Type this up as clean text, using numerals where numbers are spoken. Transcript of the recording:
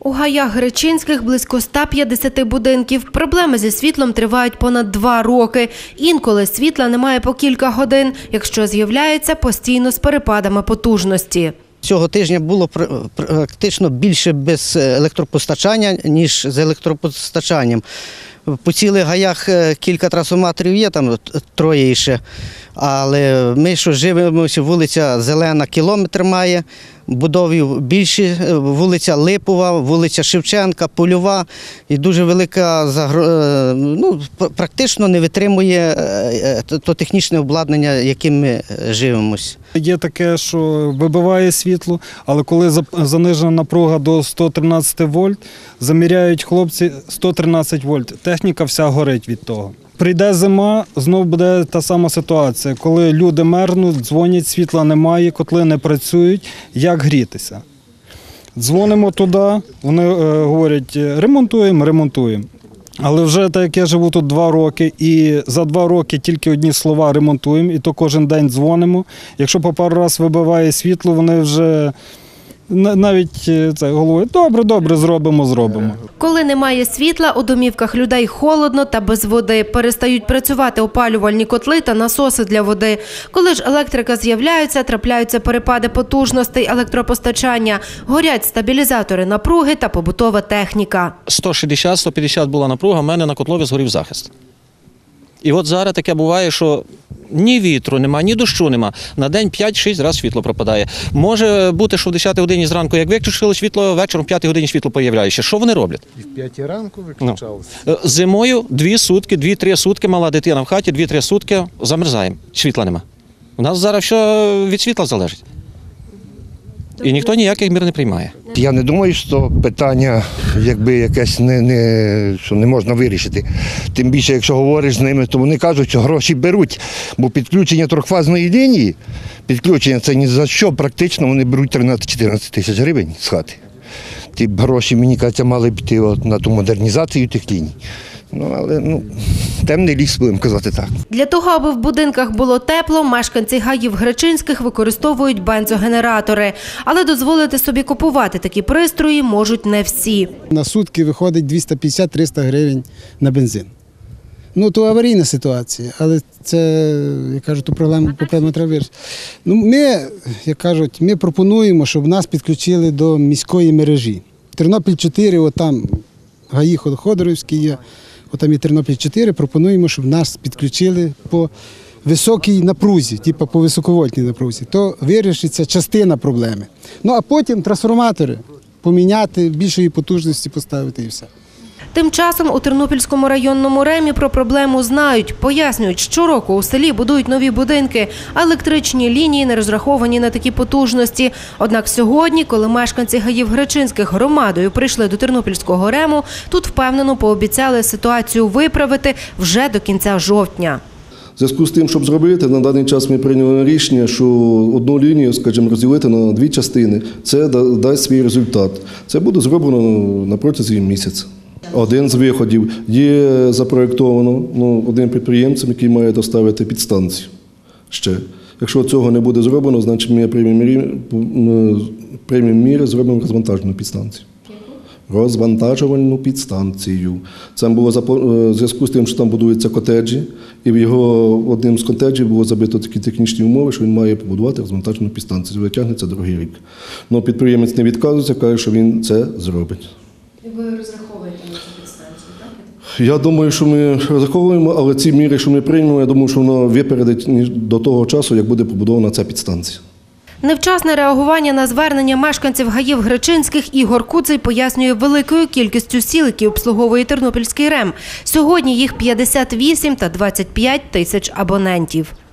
У гаях Гречинських близько 150 будинків. Проблеми зі світлом тривають понад 2 роки. Інколи світла немає по кілька годин, якщо з'являється постійно з перепадами потужності. Цього тижня було практично більше без електропостачання, ніж з електропостачанням. По цілих гаях кілька трансформаторів є, там 3 ще. Але ми, що живемося, вулиця Зелена кілометр має, будовів більше, вулиця Липова, вулиця Шевченка, Польова. І дуже велика, практично не витримує то технічне обладнання, яким ми живемося. Є таке, що вибиває світло, але коли занижена напруга до 113 вольт, заміряють хлопці 113 вольт. Техніка вся горить від того. Прийде зима, знов буде та сама ситуація. Коли люди мерзнуть, дзвонять, світла немає, котли не працюють, як грітися? Дзвонимо туди, вони говорять, ремонтуємо. Але вже так як я живу тут 2 роки, і за 2 роки тільки одні слова ремонтуємо, і то кожен день дзвонимо. Якщо по пару разів вибиває світло, вони вже навіть говорять, добре, зробимо. Коли немає світла, у домівках людей холодно та без води. Перестають працювати опалювальні котли та насоси для води. Коли ж електрика з'являється, трапляються перепади потужностей електропостачання. Горять стабілізатори напруги та побутова техніка. 160-150 була напруга, в мене на котлові згорів захист. І от зараз таке буває, що ні вітру нема, ні дощу нема. На день 5-6 разів світло пропадає. Може бути, що в 10 годині зранку, як виключили світло, вечором в 5 годині світло з'являється. Що вони роблять? І в 5 ранку виключалося? Зимою 2-3 сутки, мала дитина в хаті, 2-3 сутки замерзаємо, світла нема. У нас зараз все від світла залежить. І ніхто ніяких мір не приймає. Я не думаю, що питання якесь що не можна вирішити. Тим більше, якщо говориш з ними, то вони кажуть, що гроші беруть. Бо підключення трьохфазної лінії, це ні за що, практично вони беруть 13-14 тисяч гривень з хати. Ті гроші, мені кажеться, мали піти на ту модернізацію тих ліній. Але темний ліс, будемо казати так. Для того, аби в будинках було тепло, мешканці гаїв Гречинських використовують бензогенератори. Але дозволити собі купувати такі пристрої можуть не всі. На сутки виходить 250-300 гривень на бензин. То аварійна ситуація, але це, як кажуть, ту проблему треба вирішити. Ми пропонуємо, щоб нас підключили до міської мережі. Тернопіль-4, там гаї Ходорівські є. Там і Тернопіль-4, пропонуємо, щоб нас підключили по високій напрузі, по високовольтній напрузі. То вирішиться частина проблеми. А потім трансформатори поміняти, більшої потужності поставити і все. Тим часом у Тернопільському районному РЕМі про проблему знають. Пояснюють, щороку у селі будують нові будинки, а електричні лінії не розраховані на такі потужності. Однак сьогодні, коли мешканці гаїв Гречинських громадою прийшли до Тернопільського РЕМу, тут впевнено пообіцяли ситуацію виправити вже до кінця жовтня. В зв'язку з тим, щоб зробити, на даний час ми прийняли рішення, що одну лінію, розділити на 2 частини. Це дасть свій результат. Це буде зроблено на протязі місяця. Один з виходів є запроєктовано одним підприємцем, який має доставити підстанцію ще. Якщо цього не буде зроблено, значить ми приймемо міри, зробимо розвантажену підстанцію. Розвантажувальну підстанцію. Це було в зв'язку з тим, що там будуються котеджі, і в його одним з котеджів було забито такі технічні умови, що він має побудувати розвантажену підстанцію. Витягнеться 2-й рік. Підприємець не відказується, каже, що він це зробить. Ви розраховуєте на цю підстанцію, так? Я думаю, що ми розраховуємо, але ці міри, що ми приймемо, я думаю, що воно випередить до того часу, як буде побудована ця підстанція. Невчасне реагування на звернення мешканців гаїв Гречинських Ігор Куций пояснює великою кількістю сіл, які обслуговує Тернопільський РЕМ. Сьогодні їх 58 та 25 тисяч абонентів.